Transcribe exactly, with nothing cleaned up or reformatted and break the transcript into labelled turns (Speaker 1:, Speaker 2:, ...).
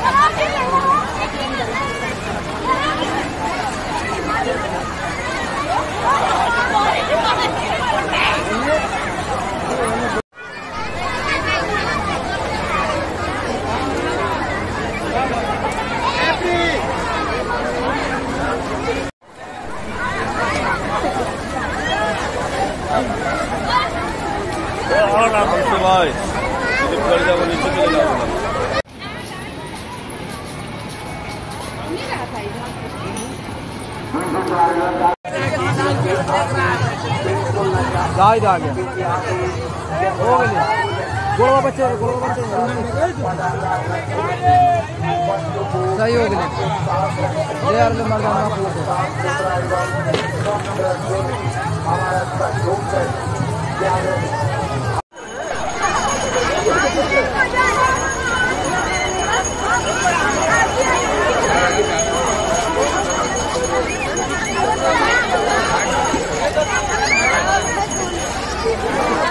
Speaker 1: भाई कर जाओ नीचे चले जाओ
Speaker 2: आ गया हो गया गोलवा बच्चे गोलवा बच्चे सही हो गया ये यार मर्दाना पूछ